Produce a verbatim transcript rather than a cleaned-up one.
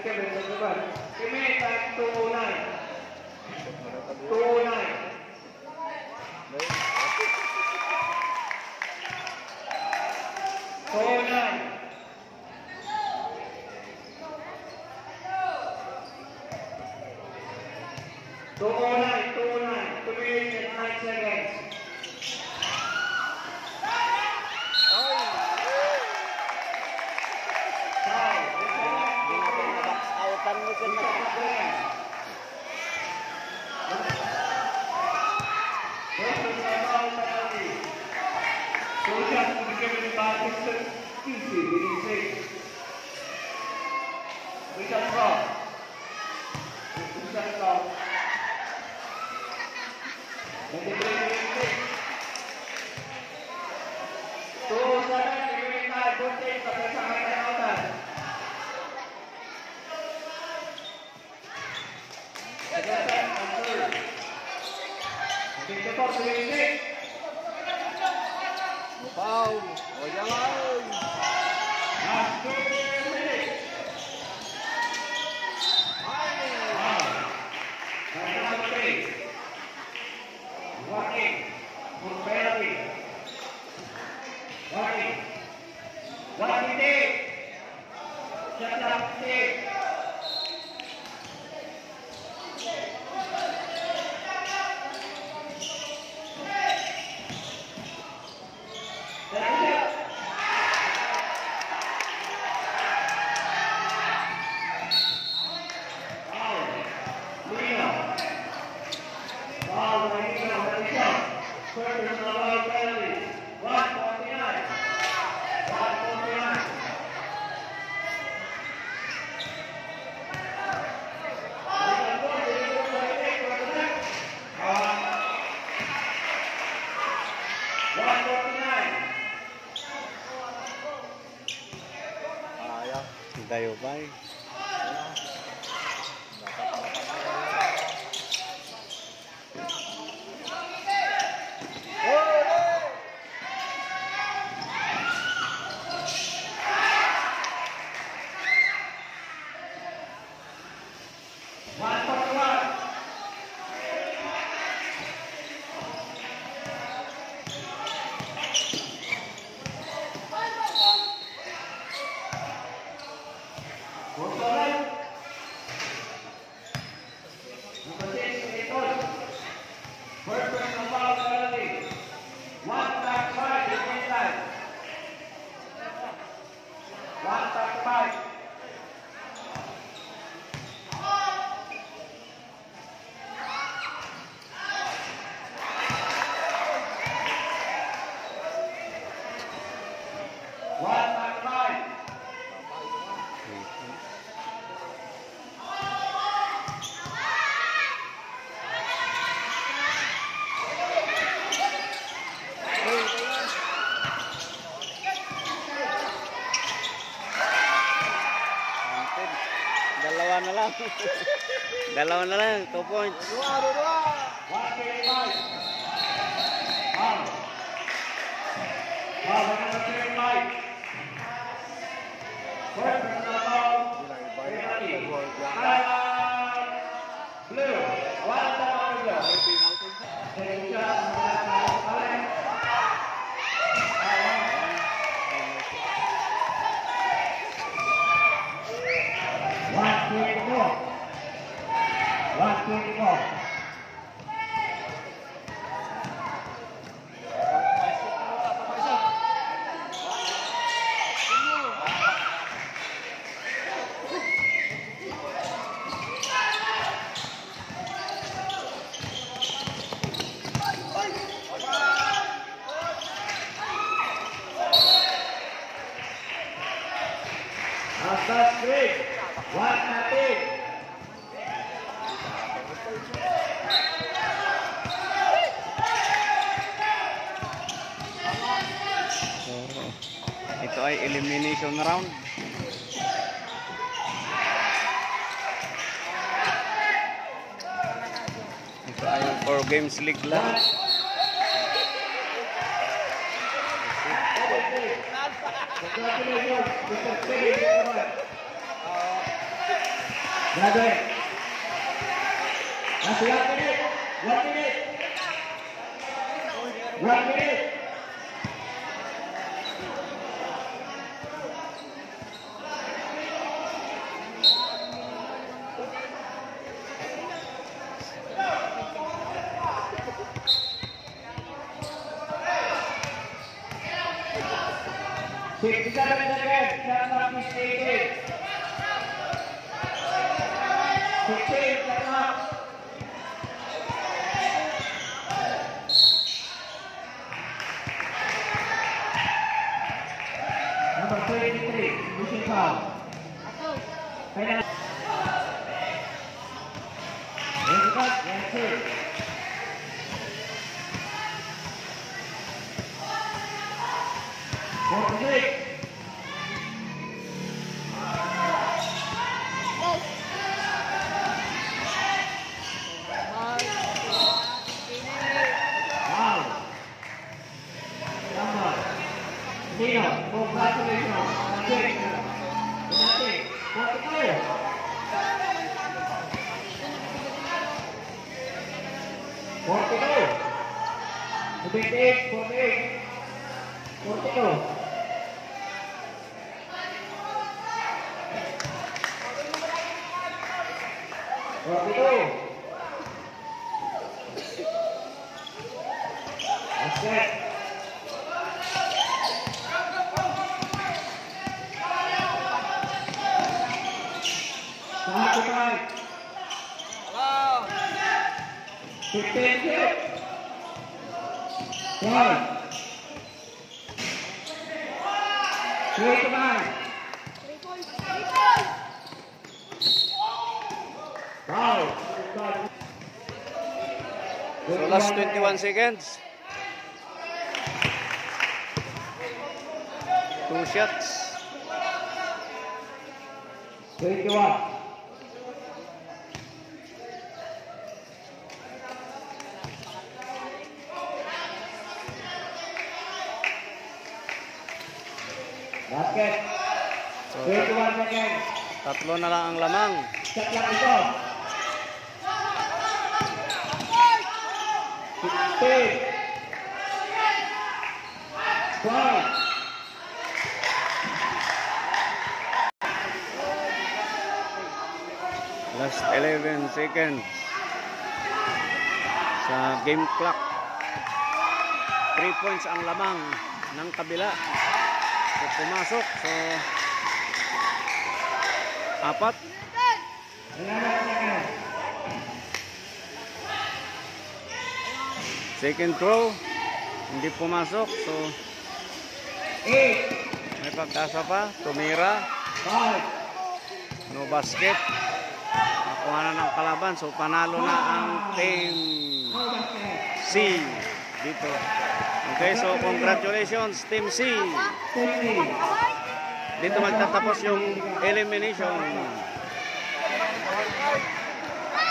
Kevin sa lugar. Kevin, time two oh nine. two oh nine. two oh nine. two oh nine, two oh nine. two minutes and nine seconds. Wow, oh jangan. Dayo bay. Dalawa na lang. Dalawa na lang. Two points. Dua, dua, dua. One twenty-five. Wow. Wow, number twenty-five. First personal foul. Penalty. Timeout. Blue. One timeout blue. Take shot. One twenty-four. One twenty-four. Atas break. One nothing. So, ito ay elimination round. Ito ay four games league lang. Congratulations, Mister Graduate. Last one minute. One minute. One minute. sixty-seven seconds. Shot clock is eighteen. sixteen. Shot clock. Number twenty-three. Pushing foul. Final. Yes, cut. Yes, sir. forty-six. Wow. Number. Dino, congratulations. Penalty. Penalty. forty-two. forty-two. twenty-eight, forty-eight. forty-two. forty-two. Basket. seventy-five. fifteen hit. Five. twenty-nine. Foul. So last twenty-one seconds. Two shots. twenty-one. Basket. So twenty-one seconds. tatlo na lang ang lamang. Shot lang ito. fifteen. twelve. Last eleven seconds sa game clock. three points ang lamang ng kabila. So pumasok. So apat. eleven seconds. Second throw. Hindi pumasok. So eight. may pagkasa pa. Tumira. five. No basket. Nakuha na ng kalaban. So panalo na ang team No basket. C dito. Okay, so congratulations Team C. fifty. Dito magtatapos yung elimination.